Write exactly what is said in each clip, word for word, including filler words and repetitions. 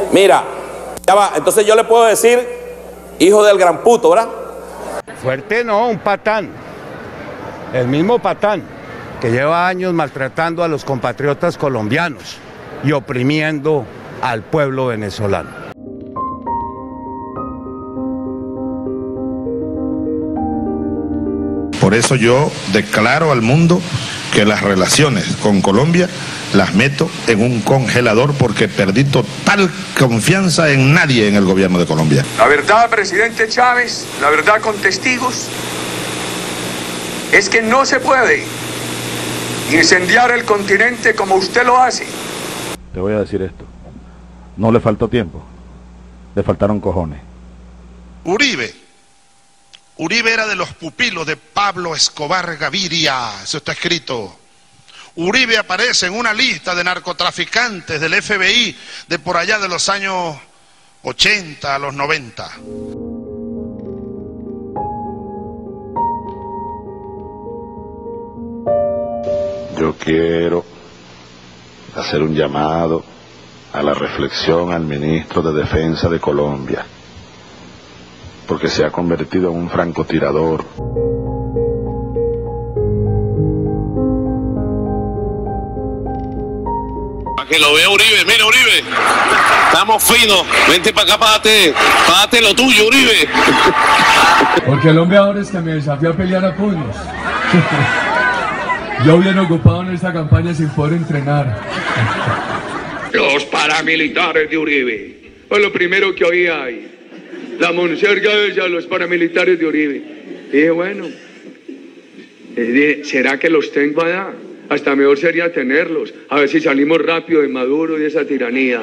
Mira, ya va, entonces yo le puedo decir hijo del gran puto, ¿verdad? Fuerte no, un patán. El mismo patán que lleva años maltratando a los compatriotas colombianos y oprimiendo al pueblo venezolano. Por eso yo declaro al mundo que las relaciones con Colombia las meto en un congelador porque perdí total confianza en nadie en el gobierno de Colombia. La verdad, presidente Chávez, la verdad con testigos, es que no se puede incendiar el continente como usted lo hace. Te voy a decir esto, no le faltó tiempo, le faltaron cojones. Uribe. Uribe era de los pupilos de Pablo Escobar Gaviria, eso está escrito. Uribe aparece en una lista de narcotraficantes del F B I de por allá de los años ochenta a los noventa. Yo quiero hacer un llamado a la reflexión al ministro de Defensa de Colombia, porque se ha convertido en un francotirador. Para que lo vea Uribe, mira Uribe, estamos finos, vente para acá, págate, págate lo tuyo Uribe. Porque el hombre ahora es que me desafió a pelear a puños. Yo bien ocupado en esta campaña sin poder entrenar. Los paramilitares de Uribe, fue lo primero que oí ahí. La monserga de los paramilitares de Uribe. Y dije, bueno, ¿será que los tengo allá? Hasta mejor sería tenerlos, a ver si salimos rápido de Maduro y de esa tiranía.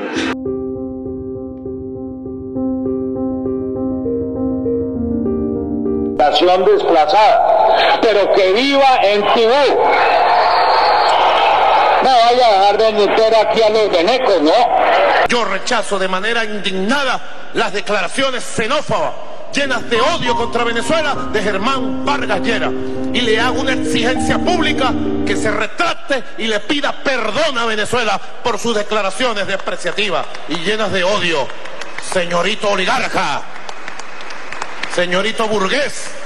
Nación desplazada, pero que viva en Tibú. No vaya a dejar de meter aquí a los venecos, ¿no? Yo rechazo de manera indignada las declaraciones xenófobas, llenas de odio contra Venezuela, de Germán Vargas Lleras. Y le hago una exigencia pública que se retracte y le pida perdón a Venezuela por sus declaraciones despreciativas y llenas de odio. Señorito oligarca, señorito burgués,